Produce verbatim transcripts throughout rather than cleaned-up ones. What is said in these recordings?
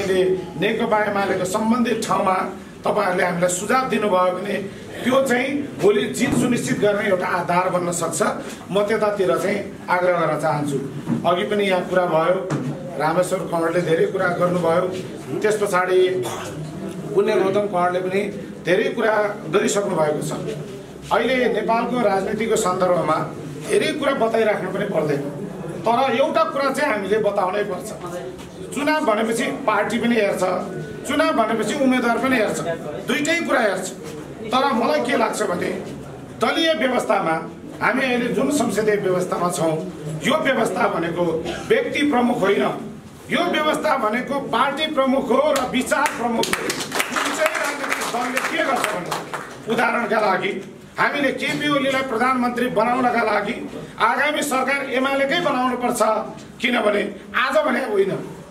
तपाईले नेकपा एमालेको सम्बन्धित ठाउँमा तपाईहरुले हामीलाई सुझाव दिनुभयो भने त्यो चाहिँ भोलि जित सुनिश्चित गर्ने एउटा आधार बन्न सक्छ। म त्यतातिर चाहिँ आग्रह गर्न चाहन्छु। अघि पनि यहाँ कुरा भयो, रामेश्वर कँवरले धेरै कुरा गर्नुभयो, त्यस पछाडि पुण्य गौतम कँवरले पनि धेरै कुरा गरिसक्नु भएको छ। अहिले नेपालको राजनीतिको सन्दर्भमा धेरै कुरा बताइराख्नु पनि पर्दैन, तर एउटा कुरा चाहिँ हामीले बताउनै पर्छ। चुनाव भनेपछि पार्टी पनि हेर्छ, चुनाव भनेपछि उम्मेदवार पनि हेर्छ, दुईटै कुरा हेर्छ। तर मलाई के लाग्छ भने दलीय व्यवस्थामा हामी अहिले जुन संसदीय व्यवस्थामा छौँ, यो व्यवस्था भनेको व्यक्ति प्रमुख होइन, यो व्यवस्था भनेको पार्टी प्रमुख हो र विचार प्रमुख हो। जुन चाहिँ राजनीतिक दलले के गर्छ भने उदाहरणका लागि हामीले केपी ओलीलाई प्रधानमन्त्री बनाउनका लागि आगामी सरकार एमालेकै बनाउनु पर्छ, किनभने आज भने होइन,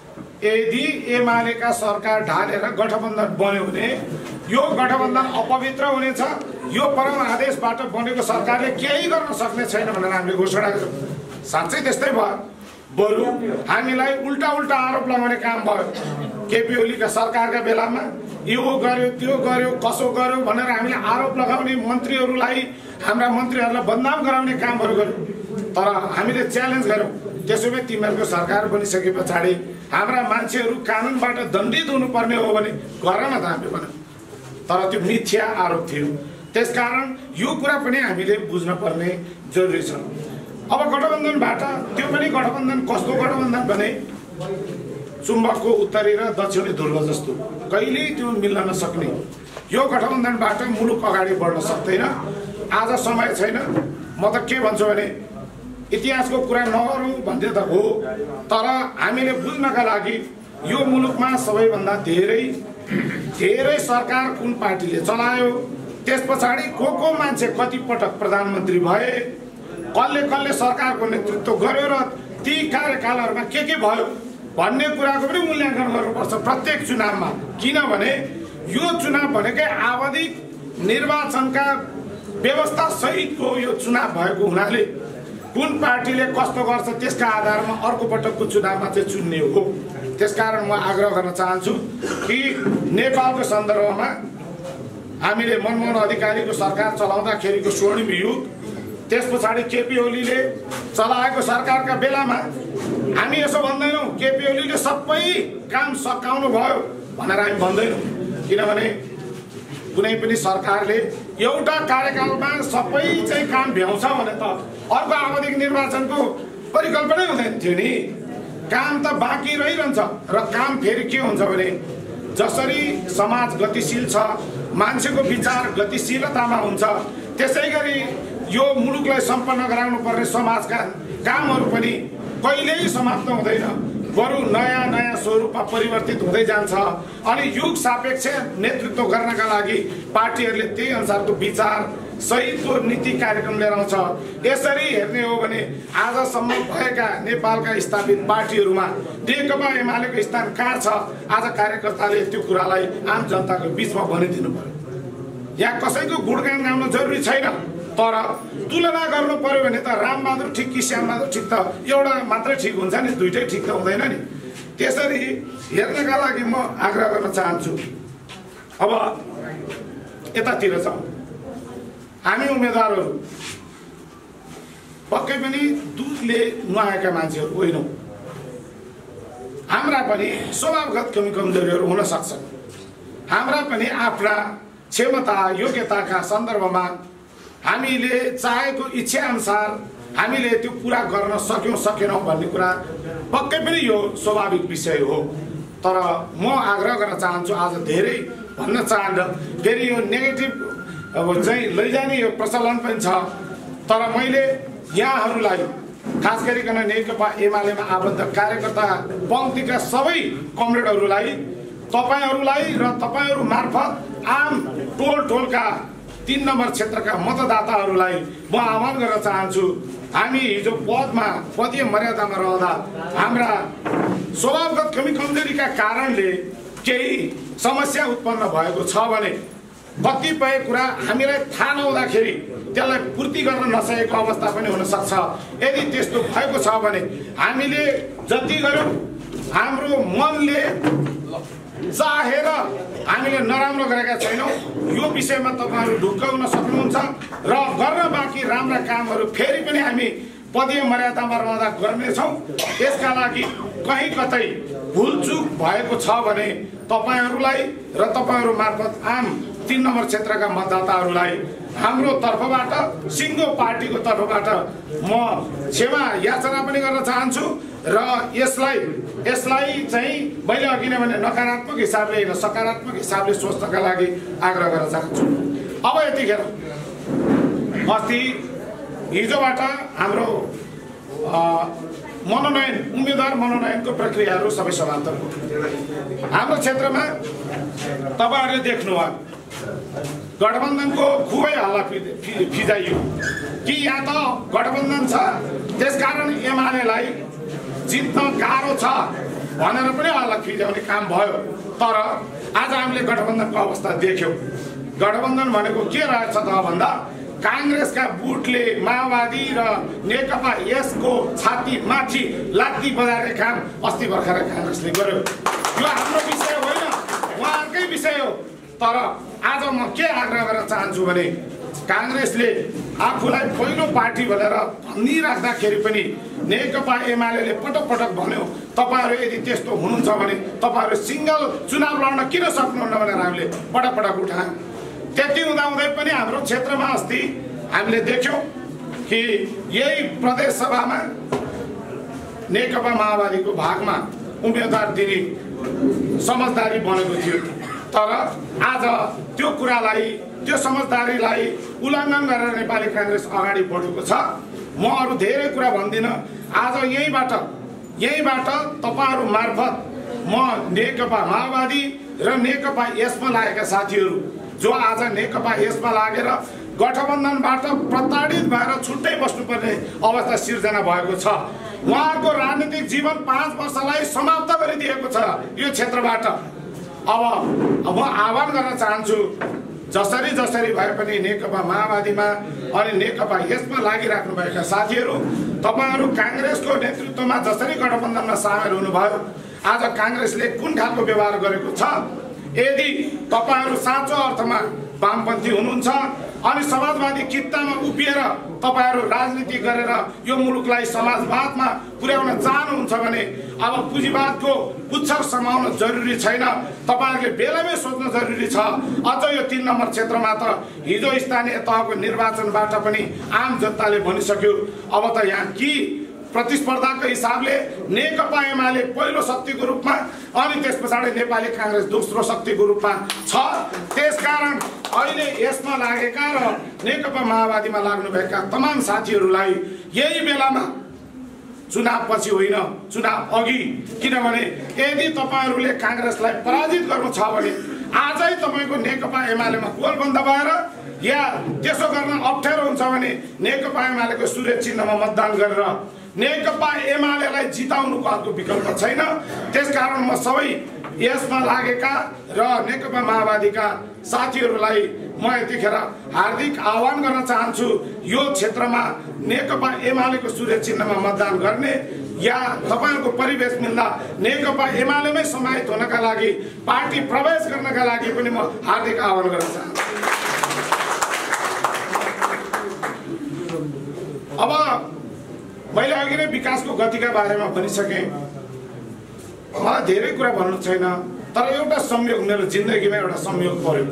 यदि एमालेका सरकार ढालेर गठबन्धन बन्यो भने यो गठबन्धन अपवित्र हुनेछ, यो परम आदेशबाट बनेको सरकारले केही गर्न सक्ने छैन भनेर हामीले घोषणा गर्यौं। साँच्चै त्यस्तै भयो, बरु हामीलाई उल्टा उल्टा आरोप लगाउने काम भयो। केपी ओलीका सरकारका बेलामा यो गर्यो त्यो गर्यो कसो गर्यो भनेर हामीले आरोप लगाउने, मन्त्रीहरूलाई हाम्रा मन्त्रीहरूलाई बदनाम गराउने कामहरू गर्यौं। तर हामीले च्यालेन्ज गर्यौं, त्यसो भए तिमीहरूको सरकार बनिसके पछाडि हाम्रा मान्छेहरू कानुनबाट दण्डित हुनुपर्ने हो भने गर न त हामीले भन्यौं। तर त्यो मिथ्या आरोप थियो। त्यसकारण यो कुरा पनि हामीले बुझ्न पर्ने जरुरी छ। अब गठबन्धनबाट त्यो पनि गठबन्धन कस्तो गठबन्धन भने चुम्बकको उत्तरी र दक्षिणी ध्रुव जस्तो, कहिल्यै त्यो मिल्न नसक्ने यो गठबन्धनबाट मुलुक अगाडि बढ्न सक्दैन। आज समय छैन। म त के भन्छु भने इतिहासको कुरा नगरौँ भन्ने त हो, तर हामीले बुझ्नका लागि यो मुलुकमा सबैभन्दा धेरै धेरै सरकार कुन पार्टीले चलायो, त्यस पछाडि को को मान्छे कति पटक प्रधानमन्त्री भए, कसले कसले सरकारको नेतृत्व गर्यो र ती कार्यकालहरुमा के के भयो भन्ने कुराको पनि मूल्याङ्कन गर्नुपर्छ प्रत्येक चुनावमा। किनभने यो चुनाव भनेकै आवधिक निर्वाचनका व्यवस्था सहितको यो चुनाव भएको हुनाले कुन पार्टीले कस्तो गर्छ त्यसका आधारमा अर्को पटकको चुनावमा चाहिँ चुन्ने हो। त्यसकारण म आग्रह गर्न चाहन्छु कि नेपालको सन्दर्भमा हामीले मनमोहन अधिकारीको सरकार चलाउँदाखेरिको स्वर्णिम युग, त्यस पछाडि केपी ओलीले चलाएको सरकारका बेलामा हामी यसो भन्दैनौँ केपी ओलीले सबै काम सकाउनु भयो भनेर हामी भन्दैनौँ, किनभने कुनै पनि सरकारले एउटा कार्यकालमा सबै चाहिँ काम भ्याउँछ भने त अर्को आवधिक निर्वाचनको परिकल्पनै हुँदैन थियो नि। काम त बाँकी रहिरहन्छ र काम फेरि के हुन्छ भने जसरी समाज गतिशील छ, मान्छेको विचार गतिशीलतामा हुन्छ, त्यसै गरी यो मुलुकलाई सम्पन्न गराउनु पर्ने समाजका कामहरू पनि कहिल्यै समाप्त हुँदैन, बरु नयाँ नयाँ स्वरूपमा परिवर्तित हुँदै जान्छ। अनि युग सापेक्ष नेतृत्व गर्नका लागि पार्टीहरूले त्यही अनुसारको विचार सहितको नीति कार्यक्रम लिएर आउँछ। यसरी हेर्ने हो भने आजसम्म भएका नेपालका स्थापित पार्टीहरूमा नेकपा एमालेको स्थान कहाँ छ? आज कार्यकर्ताले त्यो कुरालाई आम जनताको बीचमा भनिदिनु पर्यो। यहाँ कसैको गुणगान गाउन जरुरी छैन, तर तुलना गर्नु पर्यो भने त रामबहादुर ठिक कि श्यामबहादुर ठिक त एउटा मात्रै ठिक हुन्छ नि, दुईटै ठिक त हुँदैन नि। त्यसरी हेर्नका लागि म आग्रह गर्न चाहन्छु। अब यतातिर जाउँ। हामी उम्मेदवारहरू पक्कै पनि दुधले नुहाएका मान्छेहरू होइनौँ। हाम्रा पनि स्वभावगत कमी कमजोरीहरू हुन सक्छन्। हाम्रा पनि आफ्ना क्षमता योग्यताका सन्दर्भमा हामीले चाहेको इच्छा अनुसार हामीले त्यो पूरा गर्न सक्यौं सकेनौं भन्ने कुरा पक्कै पनि यो स्वाभाविक विषय हो। तर म आग्रह गर्न चाहन्छु, आज धेरै भन्न चाहन्न, फेरि यो नेगेटिभ अब चाहिँ लैजाने यो प्रचलन पनि छ, तर मैले यहाँहरूलाई खास गरिकन नेकपा एमालेमा आबद्ध कार्यकर्ता पङ्क्तिका सबै कमरेडहरूलाई, तपाईहरूलाई र तपाईहरू मार्फत आम टोल टोलका तीन नम्बर क्षेत्रका मतदाताहरूलाई म आह्वान गर्न चाहन्छु, हामी हिजो पदमा पदीय मर्यादामा रहँदा हाम्रा स्वभावगत कमी कमजोरीका कारणले केही समस्या उत्पन्न भएको छ भने कतिपय कुरा हामीलाई थाहा नहुँदाखेरि त्यसलाई पूर्ति गर्न नसकेको अवस्था पनि हुन सक्छ। यदि त्यस्तो भएको छ भने हामीले जति गर्यौं हाम्रो मनले चाहेर हामीले नराम्रो गरेका छैनौँ। यो विषयमा तपाईँहरू ढुक्क हुन सक्नुहुन्छ र गर्न बाँकी राम्रा कामहरू फेरि पनि हामी पदीय मर्यादामा रहँदा गर्नेछौँ। यसका लागि कहीँ कतै भुलचुक भएको छ भने तपाईँहरूलाई र तपाईँहरू मार्फत आम तीन नम्बर क्षेत्रका मतदाताहरूलाई हाम्रो तर्फबाट सिङ्गो पार्टीको तर्फबाट म क्षमा याचना पनि गर्न चाहन्छु र यसलाई यसलाई चाहिँ मैले अघि नै भने नकारात्मक हिसाबले होइन सकारात्मक हिसाबले सोच्नका लागि आग्रह गर्न चाहन्छु। अब यतिखेर अस्ति हिजोबाट हाम्रो मनोनयन उम्मेदवार मनोनयनको प्रक्रियाहरू सबै समाप्त भयो। हाम्रो क्षेत्रमा तपाईँहरूले देख्नुभयो गठबन्धनको खुबै हल्ला फिजाइयो कि यहाँ त गठबन्धन छ त्यसकारण एमालेलाई जित्न गाह्रो छ भनेर पनि हल्ला फिजाउने काम भयो। तर आज हामीले गठबन्धनको अवस्था देख्यौँ। गठबन्धन भनेको के रहेछ त भन्दा काङ्ग्रेसका बुटले माओवादी र नेकपा यसको छाती माथि लात्ती बजाउने काम अस्ति भर्खर काङ्ग्रेसले गर्यो। यो हाम्रो विषय होइन, उहाँहरूकै विषय हो। तर आज म के आग्रह गर्न चाहन्छु भने काङ्ग्रेसले आफूलाई पहिलो पार्टी भनेर भनिराख्दाखेरि पनि नेकपा एमाले पटक पटक भन्यो तपाईँहरू यदि त्यस्तो हुनुहुन्छ भने तपाईँहरू सिङ्गल चुनाव लड्न किन सक्नुहुन्न भनेर हामीले पटक पटक उठायौँ। त्यति हुँदाहुँदै पनि हाम्रो क्षेत्रमा अस्ति हामीले देख्यौँ कि यही प्रदेश सभामा नेकपा माओवादीको भागमा उम्मेदवार दिने समझदारी बनेको थियो। तर आज त्यो कुरालाई त्यो समझदारीलाई उल्लङ्घन गरेर नेपाली काङ्ग्रेस अगाडि बढेको छ। म अरू धेरै कुरा भन्दिनँ। आज यहीँबाट यहीँबाट तपाईँहरू मार्फत म नेकपा माओवादी र नेकपा यसमा लागेका साथीहरू जो आज नेकपा यसमा लागेर गठबन्धनबाट प्रताडित भएर छुट्टै बस्नुपर्ने अवस्था सिर्जना भएको छ। उहाँहरूको राजनीतिक जीवन पाँच वर्षलाई समाप्त गरिदिएको छ यो क्षेत्रबाट। अब अब आह्वान गर्न चाहन्छु जसरी जसरी भए पनि नेकपा माओवादीमा अनि नेकपा यसमा लागिराख्नुभएका साथीहरू तपाईँहरू काङ्ग्रेसको नेतृत्वमा जसरी गठबन्धनमा सामेल हुनुभयो आज काङ्ग्रेसले कुन खालको व्यवहार गरेको छ। यदि तपाईँहरू साँचो अर्थमा वामपन्थी हुनुहुन्छ अनि समाजवादी कित्तामा उभिएर तपाईँहरू राजनीति गरेर यो मुलुकलाई समाजवादमा पुर्याउन चाहनुहुन्छ भने अब पुँजीवादको पुच्छर समाउन जरुरी छैन। तपाईँहरूले बेलामै सोच्न जरुरी छ। अझ यो तीन नम्बर क्षेत्रमा त हिजो स्थानीय तहको निर्वाचनबाट पनि आम जनताले भनिसक्यो अब त यहाँ कि प्रतिस्पर्धाको हिसाबले नेकपा एमाले पहिलो शक्तिको रूपमा अनि त्यस पछाडि नेपाली काङ्ग्रेस दोस्रो शक्तिको रूपमा छ। त्यसकारण अहिले यसमा लागेका र नेकपा माओवादीमा लाग्नुभएका तमाम साथीहरूलाई यही बेलामा चुनाव पछि होइन चुनाव अघि, किनभने यदि तपाईँहरूले काङ्ग्रेसलाई पराजित गर्नु छ भने आजै तपाईँको नेकपा एमालेमा गोलबन्द भएर या त्यसो गर्न अप्ठ्यारो हुन्छ भने नेकपा एमालेको सूर्य चिन्हमा मतदान गरेर नेकपा एमालेलाई जिताउनुको अर्को विकल्प छैन। त्यसकारण म सबै यसमा लागेका र नेकपा माओवादीका साथीहरूलाई म यतिखेर हार्दिक आह्वान गर्न चाहन्छु यो क्षेत्रमा नेकपा एमालेको सूर्य चिन्हमा मतदान गर्ने या तपाईँहरूको परिवेश मिल्दा नेकपा एमालेमै समाहित हुनका लागि पार्टी प्रवेश गर्नका लागि पनि म हार्दिक आह्वान गर्न चाहन्छु। अब मैले अघि नै विकासको गतिका बारेमा भनिसकेँ। मलाई धेरै कुरा भन्नु छैन, तर एउटा संयोग मेरो जिन्दगीमा एउटा संयोग पर्यो।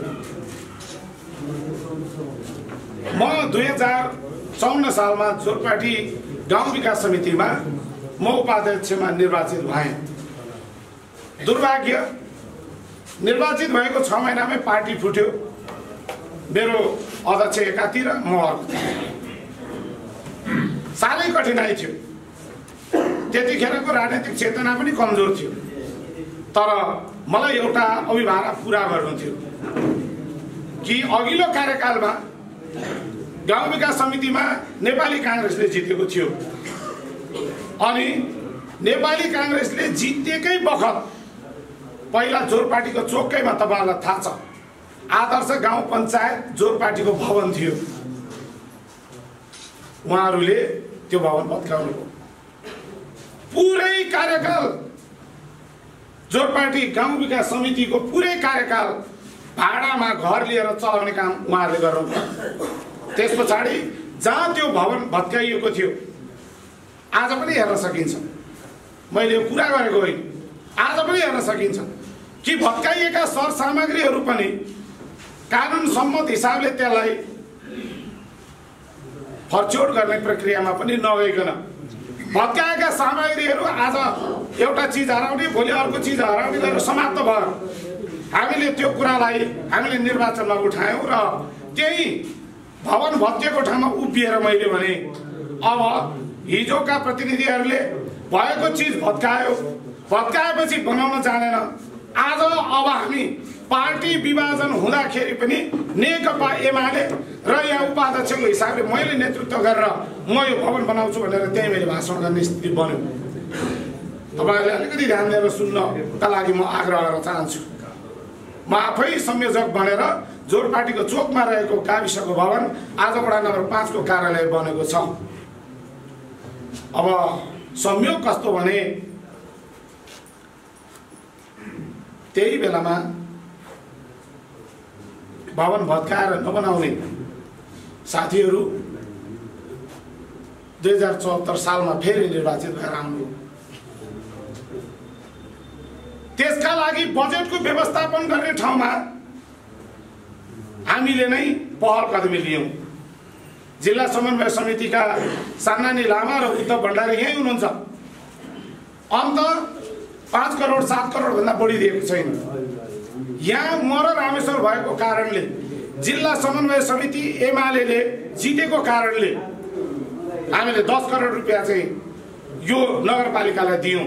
म दुई हजार चौन्न सालमा जोरपाटी गाउँ विकास समितिमा म उपाध्यक्षमा निर्वाचित भएँ। दुर्भाग्य निर्वाचित भएको छ महिनामै पार्टी फुट्यो। मेरो अध्यक्ष एकातिर म अर्कोतिर। साह्रै कठिनाइ थियो। त्यतिखेरको राजनीतिक चेतना पनि कमजोर थियो। तर मलाई एउटा अभिभावना पुरा गर्नु थियो कि अघिल्लो कार्यकालमा गाउँ विकास समितिमा नेपाली काङ्ग्रेसले जितेको थियो अनि नेपाली काङ्ग्रेसले जितेकै बखत पहिला जोरपाटीको चोकैमा तपाईँहरूलाई थाहा छ आदर्श गाउँ पञ्चायत जोरपाटीको भवन थियो। उहाँहरूले त्यो भवन भत्काउनु भयो। पुरै कार्यकाल जोरपाटी गाउँ विकास समितिको पुरै कार्यकाल भाडामा घर लिएर चलाउने काम उहाँहरूले गर्नु। त्यस पछाडि जहाँ त्यो भवन भत्काइएको थियो आज पनि हेर्न सकिन्छ। मैले यो कुरा गरेको होइन, आज पनि हेर्न सकिन्छ कि भत्काइएका सरसामग्रीहरू पनि कानुन सम्मत हिसाबले त्यसलाई फर्चोड गर्ने प्रक्रियामा पनि नगइकन भत्काएका सामग्रीहरू आज एउटा चिज हराउने भोलि अर्को चिज हराउने गरेर समाप्त भयो। हामीले त्यो कुरालाई हामीले निर्वाचनमा उठायौँ र त्यही भवन भत्किएको ठाउँमा उभिएर मैले भने अब हिजोका प्रतिनिधिहरूले भएको चिज भत्कायो, भत्काएपछि बनाउन जानेन। आज अब हामी पार्टी विभाजन हुँदाखेरि पनि नेकपा एमाले र यहाँ उपाध्यक्षको हिसाबले मैले नेतृत्व गरेर म यो भवन बनाउँछु भनेर त्यही मैले भाषण गर्ने स्थिति बन्यो। तपाईँहरूले अलिकति ध्यान दिएर सुन्नका लागि म आग्रह गर्न चाहन्छु। म आफै संयोजक बनेर जोरपाटीको चोकमा रहेको गाविसको भवन आज वडा नम्बर पाँचको कार्यालय बनेको छ। अब संयोग कस्तो भने त्यही बेलामा भवन भत्काएर नबनाउने साथीहरू दुई हजार चौहत्तर सालमा फेरि निर्वाचित भएर आउनु। त्यसका लागि बजेटको व्यवस्थापन गर्ने ठाउँमा हामीले नै पहल कदमी लियौँ। जिल्ला समन्वय समितिका सान्नानी लामा र उद्धव भण्डारी यही हुनुहुन्छ। अन्त पाँच करोड सात करोड भन्दा बढी दिएको छैन। यहाँ म र रामेश्वर भएको कारणले जिल्ला समन्वय समिति एमाले जितेको कारणले हामीले दस करोड रुपियाँ चाहिँ यो नगरपालिकालाई दियौँ।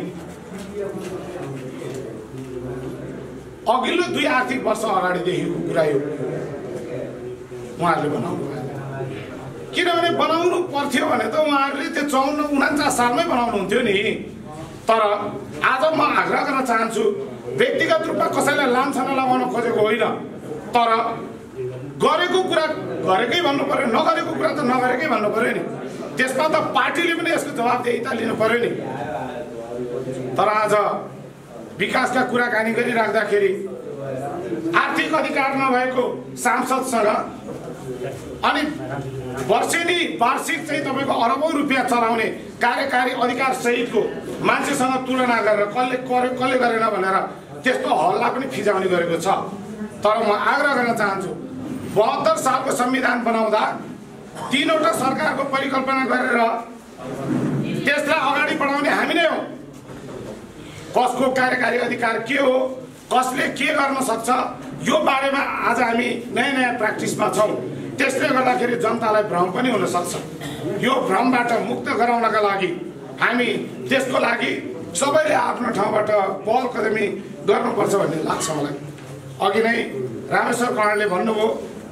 अघिल्लो दुई आर्थिक वर्ष अगाडिदेखिको कुरा यो उहाँहरूले बनाउनु भयो। किनभने बनाउनु पर्थ्यो भने त उहाँहरूले त्यो चौन्न उनान्चास सालमै बनाउनुहुन्थ्यो नि। तर आज म आग्रह गर्न चाहन्छु, व्यक्तिगत रूपमा कसैलाई लान्छना लगाउन खोजेको होइन, तर गरेको कुरा गरेकै भन्नु पर्यो, नगरेको कुरा त नगरेकै भन्नु पर्यो नि। त्यसमा त पार्टीले पनि यसको जवाबदेहिता लिनु पर्यो नि। तर आज विकासका कुराकानी गरिराख्दाखेरि आर्थिक अधिकार नभएको सांसदसँग अनि वर्षेनी वार्षिक चाहिँ तपाईँको अरबौँ रुपियाँ चलाउने कार्यकारी अधिकार सहितको मान्छेसँग तुलना गरेर कसले करे कसले गरेन भनेर त्यस्तो हल्ला पनि फिजाउने गरेको छ। तर म आग्रह गर्न चाहन्छु, बहत्तर सालको संविधान बनाउँदा तीनवटा सरकारको परिकल्पना गरेर त्यसलाई अगाडि बढाउने हामी नै हो। कसको कार्यकारी अधिकार के हो, कसले के गर्न सक्छ, यो बारेमा आज हामी नयाँ नयाँ प्र्याक्टिसमा छौँ। त्यसले गर्दाखेरि जनतालाई भ्रम पनि हुन सक्छ। यो भ्रमबाट मुक्त गराउनका लागि हामी त्यसको लागि सबैले आफ्नो ठाउँबाट पहल कदमी गर्नुपर्छ भन्ने लाग्छ मलाई। अघि नै रामेश्वर कर्णले भन्नुभयो,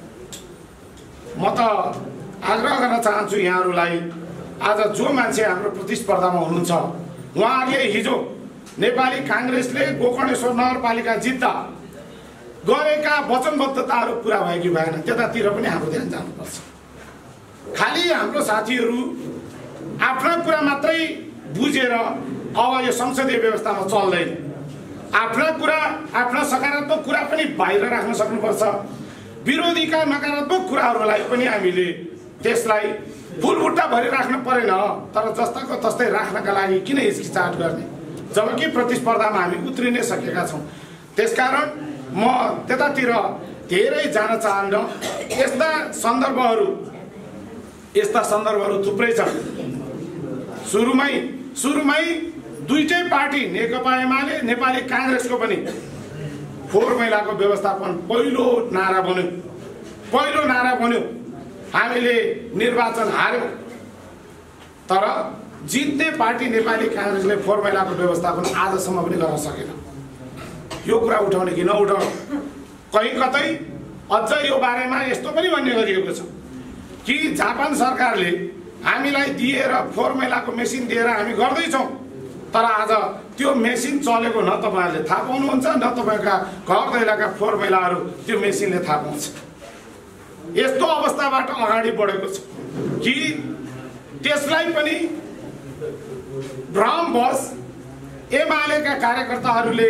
म त आग्रह गर्न चाहन्छु यहाँहरूलाई, आज जो मान्छे हाम्रो प्रतिस्पर्धामा हुनुहुन्छ उहाँहरूले हिजो नेपाली काङ्ग्रेसले गोकर्णेश्वर नगरपालिका जित्दा गरेका वचनबद्धताहरू पुरा भयो कि भएन, त्यतातिर पनि हाम्रो ध्यान जानुपर्छ। खालि हाम्रो साथीहरू आफ्ना कुरा मात्रै बुझेर अब यो संसदीय व्यवस्थामा चल्दैन। आफ्ना कुरा आफ्ना सकारात्मक कुरा पनि बाहिर राख्न सक्नुपर्छ। विरोधीका नकारात्मक कुराहरूलाई पनि हामीले त्यसलाई फुलबुट्टा भरि राख्न परेन, तर जस्ताको तस्तै राख्नका लागि किन हिचकिचाहट गर्ने, जबकि प्रतिस्पर्धामा हामी उत्रिनै सकेका छौँ। त्यसकारण म त्यतातिर धेरै जान चाहन्न। यस्ता सन्दर्भहरू यस्ता सन्दर्भहरू थुप्रै छन्। सुरुमै सुरुमै दुईटै पार्टी नेकपा एमाले नेपाली काङ्ग्रेसको पनि फोहोर मैलाको व्यवस्थापन पहिलो नारा बन्यो पहिलो नारा बन्यो हामीले निर्वाचन हार्यौँ, तर जित्ने पार्टी नेपाली काङ्ग्रेसले फोहोर मैलाको व्यवस्थापन आजसम्म पनि गर्न सकेन। यो कुरा उठाउने कि नउठाउने, कहीँ कतै अझ यो बारेमा यस्तो पनि भन्ने गरिएको छ कि जापान सरकारले हामीलाई दिएर फोहोर मैलाको मेसिन दिएर हामी गर्दैछौँ, तर आज त्यो मेसिन चलेको न तपाईँहरूले थाहा पाउनुहुन्छ, न तपाईँका घर दैलाका फोहोर मैलाहरू त्यो मेसिनले थाहा पाउँछ। यस्तो अवस्थाबाट अगाडि बढेको छ कि त्यसलाई पनि भ्रमवश एमालेका कार्यकर्ताहरूले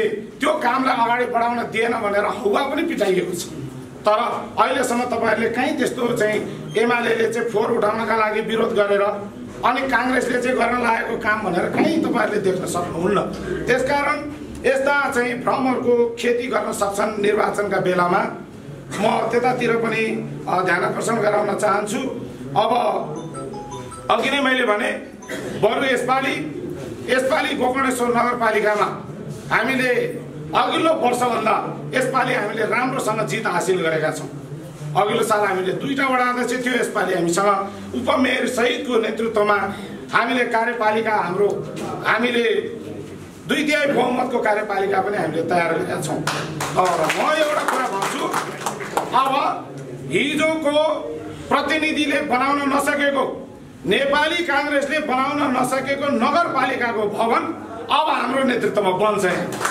त्यो कामलाई अगाडि बढाउन दिएन भनेर हौवा पनि पिटाइएको छ। तर अहिलेसम्म तपाईँहरूले कहीँ त्यस्तो चाहिँ एमाले चाहिँ फोहोर उठाउनका लागि विरोध गरेर अनि काङ्ग्रेसले चाहिँ गर्न लागेको काम भनेर कहीँ तपाईँहरूले देख्न सक्नुहुन्न। त्यसकारण यस्ता चाहिँ भ्रमहरूको खेती गर्न सक्छन् निर्वाचनका बेलामा। म त्यतातिर पनि ध्यान आकर्षण गराउन चाहन्छु। अब अघि नै मैले भने बरु यसपालि यसपालि गोकर्णेश्वर नगरपालिकामा हामीले अघिल्लो वर्षभन्दा यसपालि हामीले राम्रोसँग जित हासिल गरेका छौँ। अघिल्लो साल हामीले दुईवटा वडा अध्यक्ष थियो, यसपालि हामीसँग उपमेयर सहितको नेतृत्वमा हामीले कार्यपालिका हाम्रो हामीले दुई तिहाई बहुमतको कार्यपालिका पनि हामीले तयार गरेका छौँ। तर म एउटा कुरा भन्छु, अब हिजोको प्रतिनिधिले बनाउन नसकेको नेपाली काङ्ग्रेसले बनाउन नसकेको नगरपालिकाको भवन अब हाम्रो नेतृत्वमा बन्छ।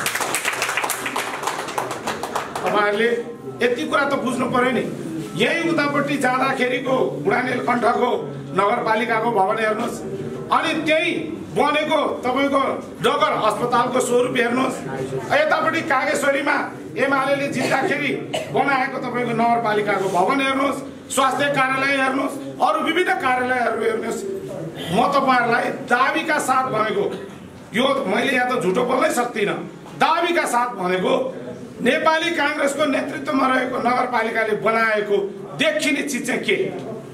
तपाईँहरूले यति कुरा त बुझ्नु पर्यो नि। यही उतापट्टि जाँदाखेरिको बुढानीलकण्ठको नगरपालिकाको भवन हेर्नुहोस्, अनि त्यही बनेको तपाईँको डगर अस्पतालको स्वरूप हेर्नुहोस्, यतापट्टि कागेश्वरीमा एमाले जित्दाखेरि बनाएको तपाईँको नगरपालिकाको भवन हेर्नुहोस्, स्वास्थ्य कार्यालय हेर्नुहोस्, अरू विभिन्न कार्यालयहरू हेर्नुहोस्। म तपाईँहरूलाई दाबीका साथ भनेको, यो मैले यहाँ त झुटो बोल्नै सक्दिनँ, दाबीका साथ भनेको नेपाली काङ्ग्रेसको नेतृत्वमा रहेको नगरपालिकाले बनाएको देखिने चिज चाहिँ के?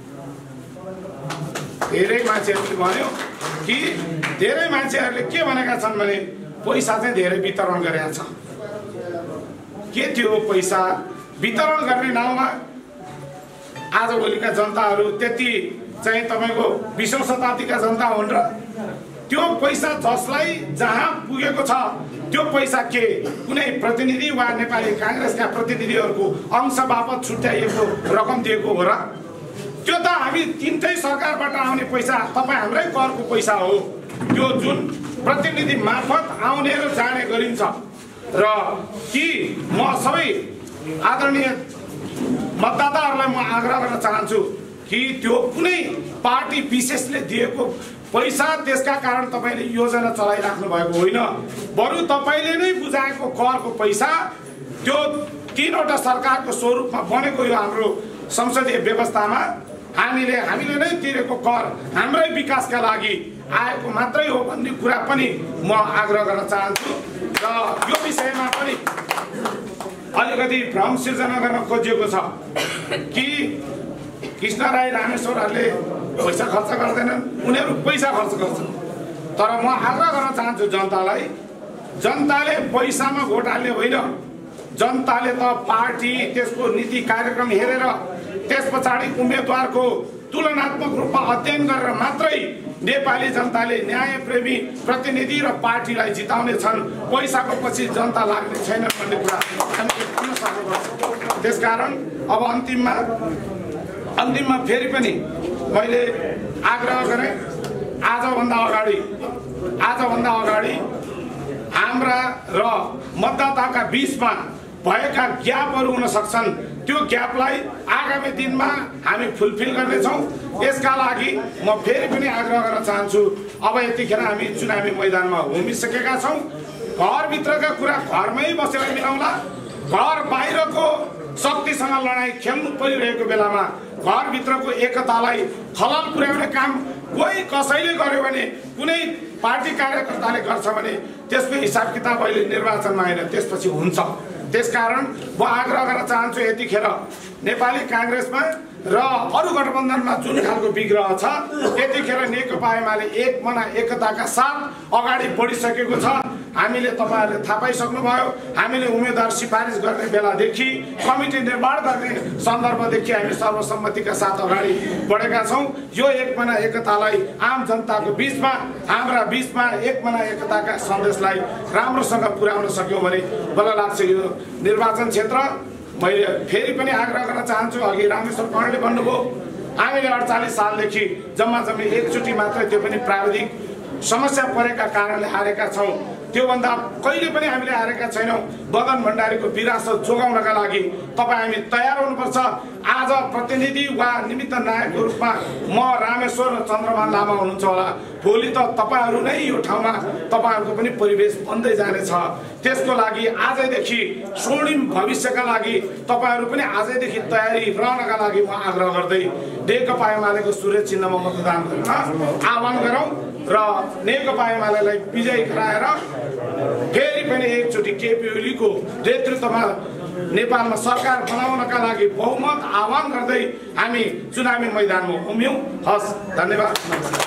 धेरै मान्छेहरूले भन्यो कि धेरै मान्छेहरूले के भनेका छन् भने पैसा चाहिँ धेरै वितरण गरेका छ। के थियो पैसा वितरण गर्ने नाउँमा? आजभोलिका जनताहरू त्यति चाहिँ तपाईँको बीसौँ शताब्दीका जनता हुन् र त्यो पैसा जसलाई जहाँ पुगेको छ त्यो पैसा के कुनै प्रतिनिधि वा नेपाली काङ्ग्रेसका प्रतिनिधिहरूको अंश बापत छुट्याइएको रकम दिएको हो र? त्यो त हामी तिनटै सरकारबाट आउने पैसा, तपाईँ हाम्रै करको पैसा हो। त्यो जुन प्रतिनिधि मार्फत आउने र जाने गरिन्छ। र कि म सबै आदरणीय मतदाताहरूलाई म आग्रह गर्न चाहन्छु कि त्यो कुनै पार्टी विशेषले दिएको पैसा त्यसका कारण तपाईँले योजना चलाइराख्नु भएको होइन, बरु तपाईँले नै बुझाएको करको पैसा त्यो तीनवटा सरकारको स्वरूपमा बनेको यो हाम्रो संसदीय व्यवस्थामा हामीले हामीले नै तिरेको कर हाम्रै विकासका लागि आएको मात्रै हो भन्ने कुरा पनि म आग्रह गर्न चाहन्छु। र यो विषयमा पनि अलिकति भ्रम सिर्जना गर्न खोजिएको छ कि कृष्ण राई रामेश्वरहरूले पैसा खर्च गर्दैनन्, उनीहरू पैसा खर्च गर्छन्। तर म आग्रह गर्न चाहन्छु जनतालाई, जनताले पैसामा भोट हाल्ने होइन, जनताले त पार्टी त्यसको नीति कार्यक्रम हेरेर त्यस पछाडि उम्मेदवारको तुलनात्मक रूपमा अध्ययन गरेर मात्रै नेपाली जनताले न्यायप्रेमी प्रतिनिधि र पार्टीलाई जिताउने छन्। पैसाको पछि जनता लाग्ने छैन भन्ने कुरा हामीले भन्न सक्नुपर्छ। त्यसकारण अब अन्तिममा अन्तिममा फेरि पनि मैले आग्रह गरेँ, आजभन्दा अगाडि आजभन्दा अगाडि हाम्रा र मतदाताका बीचमा भएका ग्यापहरू हुन सक्छन्, त्यो ग्यापलाई आगामी दिनमा हामी फुलफिल गर्नेछौँ। यसका लागि म फेरि पनि आग्रह गर्न चाहन्छु, अब यतिखेर हामी चुनावी मैदानमा उभिसकेका छौँ। घरभित्रका कुरा घरमै बसेर मिलाउँला, घर बाहिरको शक्तिसँग लडाइँ खेल्नु परिरहेको बेलामा घरभित्रको एकतालाई खलल पुर्याउने काम कोही कसैले गर्यो भने, कुनै पार्टी कार्यकर्ताले गर्छ भने त्यसको हिसाब किताब अहिले निर्वाचनमा होइन, त्यसपछि हुन्छ। त्यसकारण म आग्रह गर्न चाहन्छु यतिखेर नेपाली काङ्ग्रेसमा र अरू गठबन्धनमा जुन खालको विग्रह छ, यतिखेर नेकपा एमाले एक मना एकताका साथ अगाडि बढिसकेको छ। हामीले तपाईँहरूले थाहा पाइसक्नुभयो, हामीले उम्मेदवार सिफारिस गर्ने बेलादेखि कमिटी निर्माण गर्ने सन्दर्भदेखि हामी सर्वसम्मतिका साथ अगाडि बढेका छौँ। यो एक मना एकतालाई आम जनताको बिचमा, हाम्रा बिचमा एक मना एकताका सन्देशलाई राम्रोसँग पुर्याउन सक्यौँ भने बल्ल लाग्छ यो निर्वाचन क्षेत्र। मैले फेरि पनि आग्रह गर्न चाहन्छु, अघि रामेश्वर कणले भन्नुभयो हामीले अडचालिस सालदेखि जम्मा जम्मी एकचोटि मात्रै, त्यो पनि प्राविधिक समस्या परेका कारणले हारेका छौँ। त्योभन्दा कहिले पनि हामीले हारेका छैनौँ। बदन भण्डारीको विरासत जोगाउनका लागि तपाईँ हामी तयार हुनुपर्छ। आज प्रतिनिधि वा निमित्त नायकको रूपमा म रामेश्वर र चन्द्रमान लामा हुनुहुन्छ होला, भोलि त तपाईँहरू नै यो ठाउँमा तपाईँहरूको पनि परिवेश बन्दै जानेछ। त्यसको लागि आजैदेखि स्वर्णिम भविष्यका लागि तपाईँहरू पनि आजैदेखि तयारी रहनका लागि म आग्रह गर्दै नेकपा एमालेको सूर्य चिन्हमा मतदान गर्न आह्वान गरौँ र नेकपा एमालेलाई विजयी गराएर फेरि पनि एकचोटि केपी ओलीको नेतृत्वमा नेपालमा सरकार बनाउनका लागि बहुमत आह्वान गर्दै हामी चुनावी मैदानमा उम्यौँ। हस्, धन्यवाद।